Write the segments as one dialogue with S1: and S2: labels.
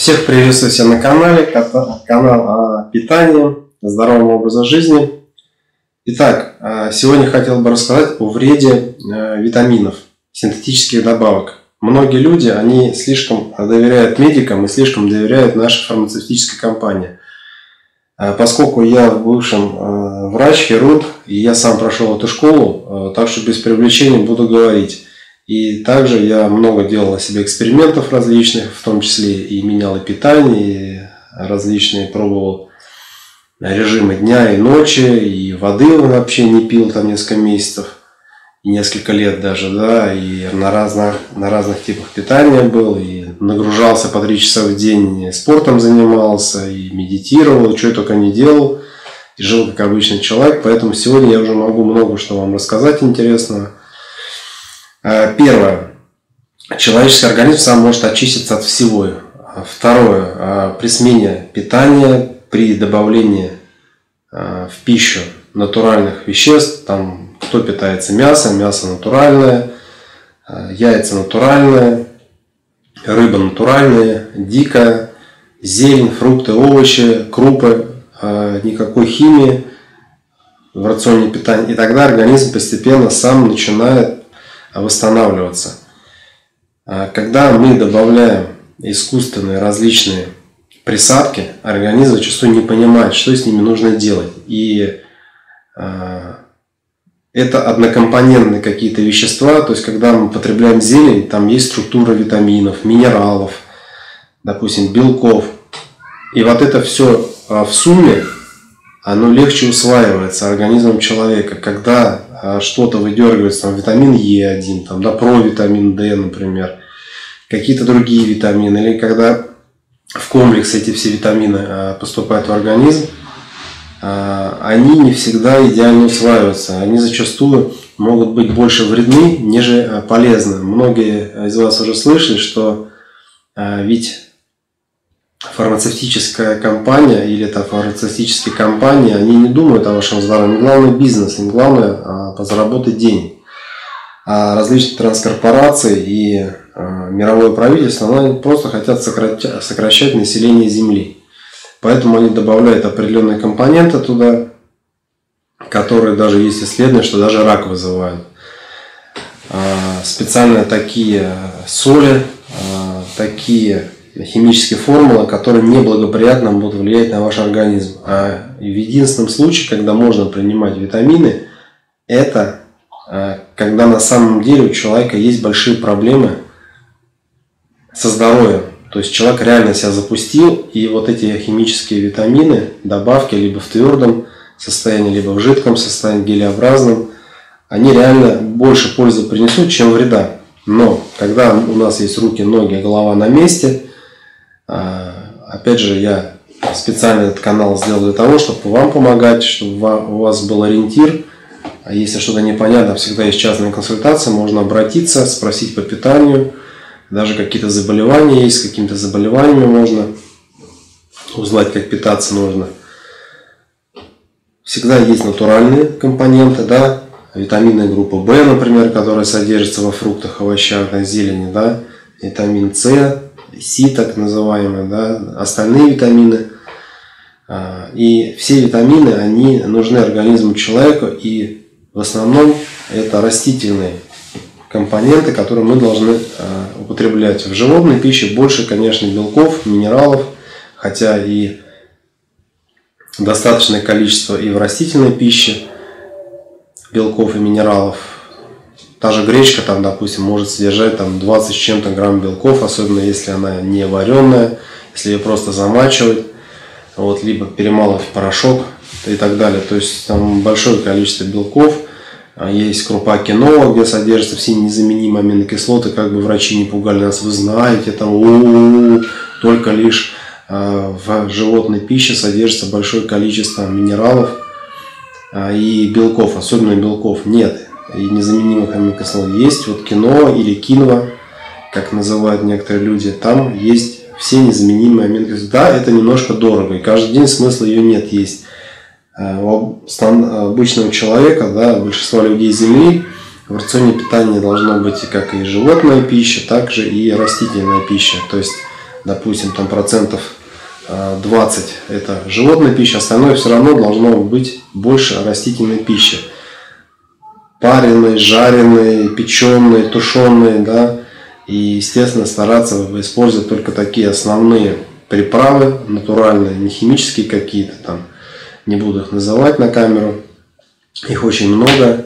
S1: Всех приветствую себя на канале, канал о питании, здоровом образе жизни. Итак, сегодня хотел бы рассказать о вреде витаминов, синтетических добавок. Многие люди, они слишком доверяют медикам и слишком доверяют нашей фармацевтической компании. Поскольку я в бывшем врач, хирург, и я сам прошел эту школу, так что без привлечения буду говорить. И также я много делал на себе экспериментов различных, в том числе и менял и питание, и различные пробовал режимы дня и ночи, и воды вообще не пил там несколько месяцев, и несколько лет даже, да, и на разных типах питания был, и нагружался по 3 часа в день, спортом занимался, и медитировал, что я только не делал, и жил как обычный человек, поэтому сегодня я уже могу много что вам рассказать интересного. Первое. Человеческий организм сам может очиститься от всего. Второе. При смене питания, при добавлении в пищу натуральных веществ, там кто питается мясом, мясо натуральное, яйца натуральные, рыба натуральная, дикая, зелень, фрукты, овощи, крупы, никакой химии в рационе питания. И тогда организм постепенно сам начинает восстанавливаться. Когда мы добавляем искусственные различные присадки, организм зачастую не понимает, что с ними нужно делать. И это однокомпонентные какие-то вещества, то есть когда мы потребляем зелень, там есть структура витаминов, минералов, допустим, белков. И вот это все в сумме, оно легче усваивается организмом человека. Когда что-то выдергивается, там, витамин Е1, там, да, провитамин D, например, какие-то другие витамины, или когда в комплекс эти все витамины поступают в организм, они не всегда идеально усваиваются. Они зачастую могут быть больше вредны, нежели полезны. Многие из вас уже слышали, что ведь фармацевтическая компания или это фармацевтические компании, они не думают о вашем здоровье. Им главное бизнес, им главное заработать денег. А различные транскорпорации и мировое правительство, они просто хотят сокращать население Земли. Поэтому они добавляют определенные компоненты туда, которые даже есть исследования, что даже рак вызывают. Специально такие соли, такие химические формулы, которые неблагоприятно будут влиять на ваш организм. А в единственном случае, когда можно принимать витамины, это когда на самом деле у человека есть большие проблемы со здоровьем. То есть человек реально себя запустил, и вот эти химические витамины, добавки либо в твердом состоянии, либо в жидком состоянии, гелеобразном, они реально больше пользы принесут, чем вреда. Но когда у нас есть руки, ноги, голова на месте, опять же, я специально этот канал сделал для того, чтобы вам помогать, чтобы у вас был ориентир. А если что-то непонятно, всегда есть частная консультация, можно обратиться, спросить по питанию. Даже какие-то заболевания есть, с какими-то заболеваниями можно узнать, как питаться нужно. Всегда есть натуральные компоненты, да, витаминная группа В, например, которая содержится во фруктах, овощах, зелени, да, витамин С, Си, так называемые, да, остальные витамины. И все витамины, они нужны организму человека, и в основном это растительные компоненты, которые мы должны употреблять. В животной пище больше, конечно, белков, минералов, хотя и достаточное количество и в растительной пище белков и минералов. Та же гречка, там, допустим, может содержать там 20 с чем-то грамм белков, особенно если она не вареная, если ее просто замачивать, вот, либо перемалывать в порошок и так далее. То есть там большое количество белков. Есть крупа киноа, где содержатся все незаменимые аминокислоты, как бы врачи не пугали нас, вы знаете, там только лишь в животной пище содержится большое количество минералов и белков, особенно белков нет. И незаменимых аминокислот есть, вот киноа или киноа, как называют некоторые люди, там есть все незаменимые аминокислоты. Да, это немножко дорого, и каждый день смысла ее нет есть. У обычного человека, да, большинства людей Земли, в рационе питания должно быть как и животная пища, так же и растительная пища. То есть допустим, там процентов 20 это животная пища, остальное все равно должно быть больше растительной пищи. Пареной, жареной, печеной, тушеной, да. И, естественно, стараться использовать только такие основные приправы, натуральные, не химические какие-то там. Не буду их называть на камеру. Их очень много.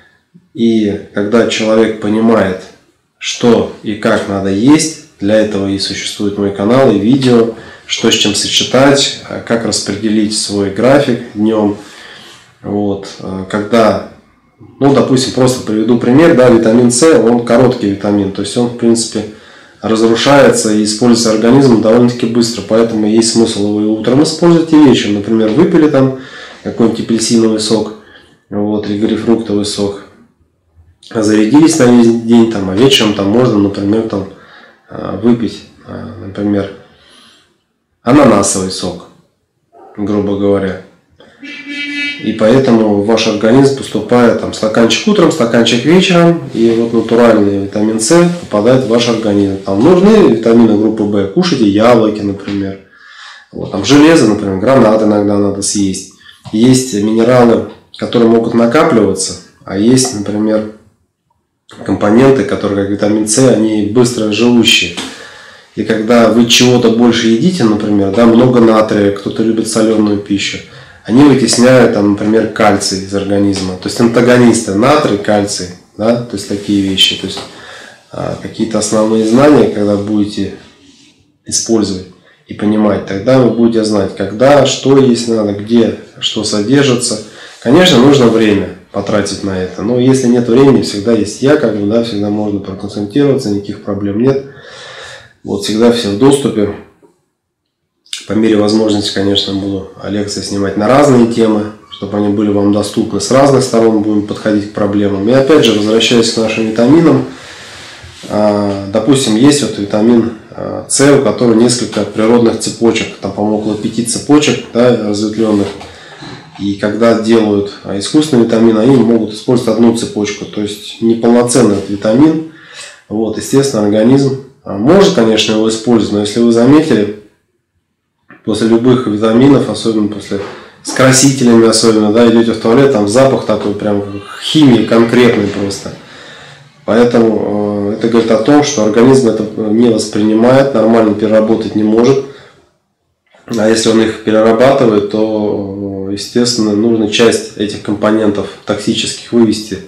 S1: И когда человек понимает, что и как надо есть, для этого и существует мой канал и видео, что с чем сочетать, как распределить свой график днем. Вот. Когда, ну, допустим, просто приведу пример, да, витамин С, он короткий витамин, то есть он, в принципе, разрушается и используется организмом довольно-таки быстро, поэтому есть смысл его и утром использовать, и вечером. Например, выпили там какой-нибудь апельсиновый сок, вот, или грейпфруктовый сок, зарядились на весь день, там, а вечером там можно, например, там, выпить, например, ананасовый сок, грубо говоря. И поэтому ваш организм поступает там стаканчик утром, стаканчик вечером, и вот натуральный витамин С попадает в ваш организм. Там нужны витамины группы В, кушайте яблоки, например. Вот, там железо, например, гранат иногда надо съесть. Есть минералы, которые могут накапливаться, а есть, например, компоненты, которые, как витамин С, они быстро живущие. И когда вы чего-то больше едите, например, да, много натрия, кто-то любит соленую пищу, они вытесняют, там, например, кальций из организма. То есть антагонисты, натрий, кальций, да, то есть такие вещи. То есть какие-то основные знания, когда будете использовать и понимать, тогда вы будете знать, когда, что есть надо, где, что содержится. Конечно, нужно время потратить на это. Но если нет времени, всегда есть я, как бы, да, всегда можно проконсультироваться, никаких проблем нет. Вот всегда все в доступе. По мере возможности, конечно, буду лекции снимать на разные темы, чтобы они были вам доступны. С разных сторон будем подходить к проблемам. И опять же, возвращаясь к нашим витаминам, допустим, есть вот витамин С, у которого несколько природных цепочек, там, по-моему, около 5 цепочек, да, разветвленных. И когда делают искусственный витамин, они могут использовать одну цепочку, то есть неполноценный витамин. Вот, естественно, организм может, конечно, его использовать, но если вы заметили, после любых витаминов, особенно после с красителями, особенно, да, идете в туалет, там запах такой прям химии конкретный просто. Поэтому это говорит о том, что организм это не воспринимает, нормально переработать не может. А если он их перерабатывает, то, естественно, нужно часть этих компонентов токсических вывести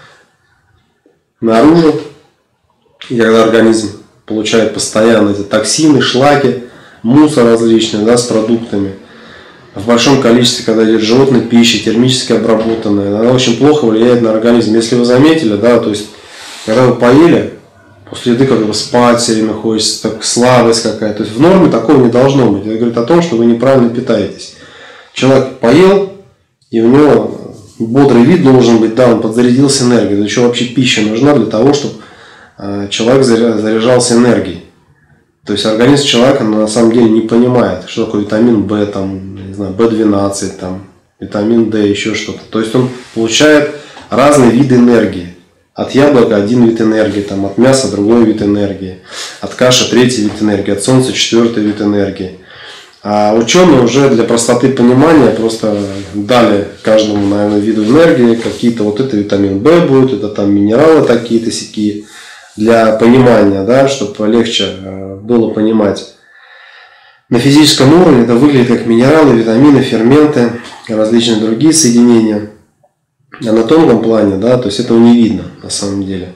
S1: наружу. И когда организм получает постоянно эти токсины, шлаки, мусор различный, да, с продуктами, в большом количестве, когда идет животная пища, термически обработанная, она очень плохо влияет на организм. Если вы заметили, да, то есть, когда вы поели, после еды как бы спать все время хочется, так, слабость какая-то. То есть в норме такого не должно быть. Это говорит о том, что вы неправильно питаетесь. Человек поел, и у него бодрый вид должен быть, да, он подзарядился энергией. Для чего вообще пища нужна? Для того, чтобы человек заряжался энергией. То есть организм человека на самом деле не понимает, что такое витамин В, там, не знаю, В12, там, витамин D, еще что-то. То есть он получает разные виды энергии. От яблока один вид энергии, там, от мяса другой вид энергии, от каши третий вид энергии, от солнца четвертый вид энергии. А ученые уже для простоты понимания просто дали каждому, наверное, виду энергии какие-то, вот это витамин В будет, это там минералы такие-то сякие, для понимания, да, чтобы легче было понимать. На физическом уровне это выглядит как минералы, витамины, ферменты, различные другие соединения. А на тонком плане, да, то есть этого не видно на самом деле.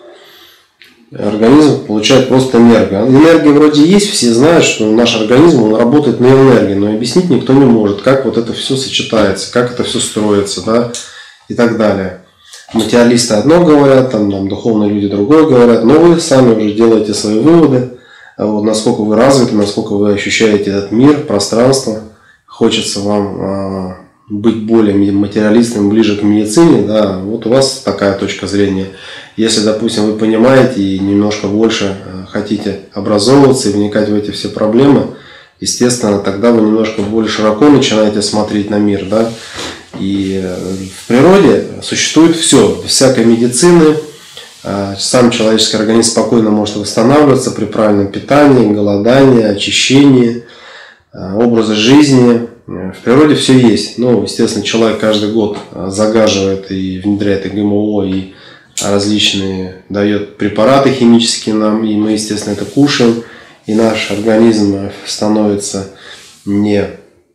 S1: Организм получает просто энергию. Энергия вроде есть, все знают, что наш организм он работает на энергии, но объяснить никто не может, как вот это все сочетается, как это все строится, да, и так далее. Материалисты одно говорят, там духовные люди другое говорят, но вы сами уже делаете свои выводы, вот, насколько вы развиты, насколько вы ощущаете этот мир, пространство. Хочется вам быть более материалистом, ближе к медицине, да, вот у вас такая точка зрения. Если, допустим, вы понимаете и немножко больше хотите образовываться и вникать в эти все проблемы, естественно, тогда вы немножко более широко начинаете смотреть на мир, да. И в природе существует все, без всякой медицины, Сам человеческий организм спокойно может восстанавливаться при правильном питании, голодании, очищении, образе жизни. В природе все есть. Ну, естественно, человек каждый год загаживает и внедряет и ГМО, и различные дает препараты химические нам, и мы, естественно, это кушаем, и наш организм становится не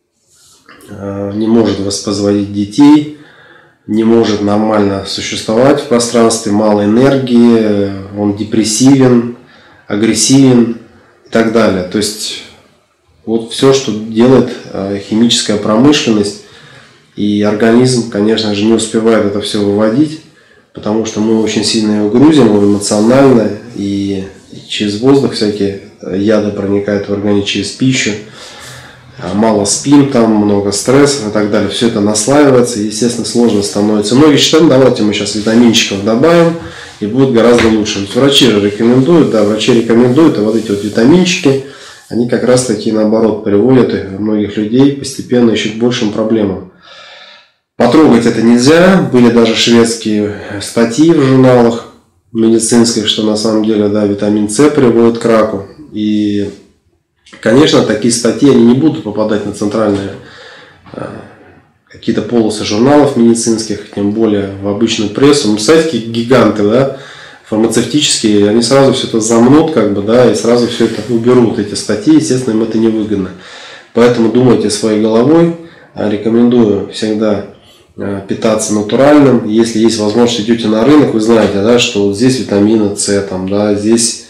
S1: может воспроизводить детей, не может нормально существовать в пространстве, мало энергии, он депрессивен, агрессивен и так далее. То есть вот все, что делает химическая промышленность, и организм, конечно же, не успевает это все выводить, потому что мы очень сильно его грузим, эмоционально, и через воздух всякие яды проникают в организм, через пищу. Мало спим, там много стрессов и так далее. Все это наслаивается, и, естественно, сложно становится. Многие считают, давайте мы сейчас витаминчиков добавим, и будет гораздо лучше. Ведь врачи же рекомендуют, а вот эти вот витаминчики, они как раз таки наоборот приводят многих людей постепенно еще к большим проблемам. Потрогать это нельзя. Были даже шведские статьи в журналах медицинских, что на самом деле, да, витамин С приводит к раку. И, конечно, такие статьи они не будут попадать на центральные какие-то полосы журналов медицинских, тем более в обычную прессу. Сайты гиганты, да, фармацевтические, они сразу все это замнут, как бы, да, и сразу все это уберут, эти статьи, естественно, им это невыгодно. Поэтому думайте своей головой. Рекомендую всегда питаться натуральным. Если есть возможность, идете на рынок, вы знаете, да, что вот здесь витамины С, там, да, здесь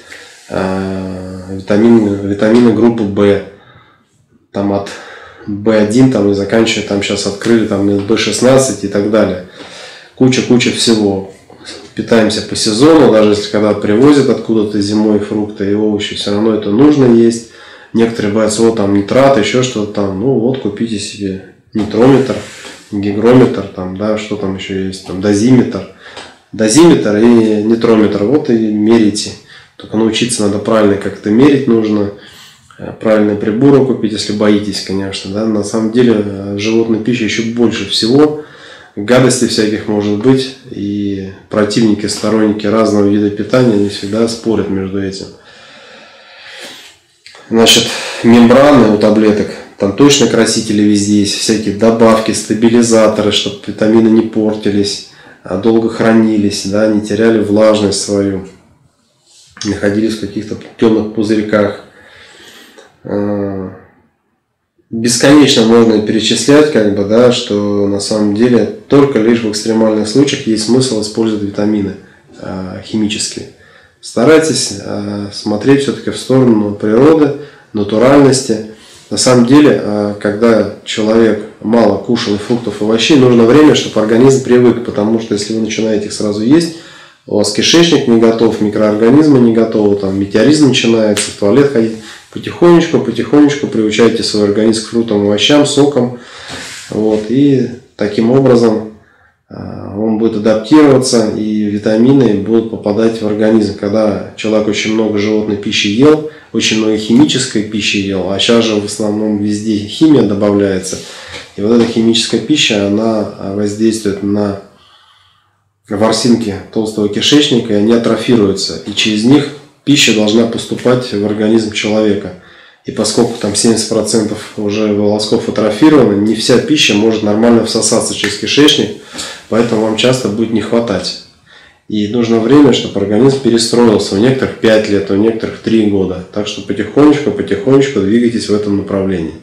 S1: витамины группы В, там от В1 там, и заканчивая, там сейчас открыли там В16 и так далее. Куча всего. Питаемся по сезону, даже если когда привозят откуда-то зимой фрукты и овощи, все равно это нужно есть. Некоторые боятся, вот там нитрат, еще что-то там. Ну вот, купите себе нитрометр, гигрометр, там, да, что там еще есть, там дозиметр и нитрометр. Вот и мерите. Только научиться надо правильно как-то мерить нужно. Правильные приборы купить, если боитесь, конечно. Да? На самом деле животной пищи еще больше всего. Гадостей всяких может быть. И противники, сторонники разного вида питания не всегда спорят между этим. Значит, мембраны у таблеток. Там точно красители везде есть. Всякие добавки, стабилизаторы, чтобы витамины не портились, долго хранились, да, не теряли влажность свою. Находились в каких-то темных пузырьках. Бесконечно можно перечислять, как бы, да, что на самом деле только лишь в экстремальных случаях есть смысл использовать витамины химические. Старайтесь смотреть все-таки в сторону природы, натуральности. На самом деле, когда человек мало кушал фруктов и овощей, нужно время, чтобы организм привык, потому что если вы начинаете их сразу есть, у вас кишечник не готов, микроорганизмы не готовы, там метеоризм начинается, в туалет ходить. Потихонечку приучайте свой организм к фруктам, овощам, сокам. Вот, и таким образом он будет адаптироваться, и витамины будут попадать в организм. Когда человек очень много животной пищи ел, очень много химической пищи ел, а сейчас же в основном везде химия добавляется. И вот эта химическая пища, она воздействует на ворсинки толстого кишечника, и они атрофируются. И через них пища должна поступать в организм человека. И поскольку там 70% уже волосков атрофированы, не вся пища может нормально всосаться через кишечник, поэтому вам часто будет не хватать. И нужно время, чтобы организм перестроился. У некоторых 5 лет, у некоторых 3 года. Так что потихонечку двигайтесь в этом направлении.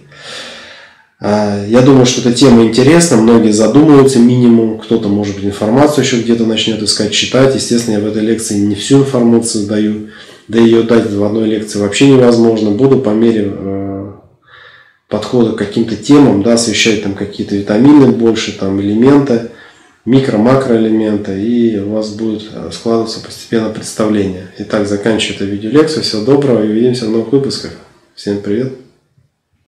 S1: Я думаю, что эта тема интересна, многие задумываются минимум, кто-то, может быть, информацию еще где-то начнет искать, читать. Естественно, я в этой лекции не всю информацию даю, да ее дать в одной лекции вообще невозможно. Буду по мере подхода к каким-то темам, да, освещать там какие-то витамины больше, там элементы, микро-макроэлементы, и у вас будет складываться постепенно представление. Итак, заканчиваю эту видеолекцию. Всего доброго и увидимся в новых выпусках. Всем привет!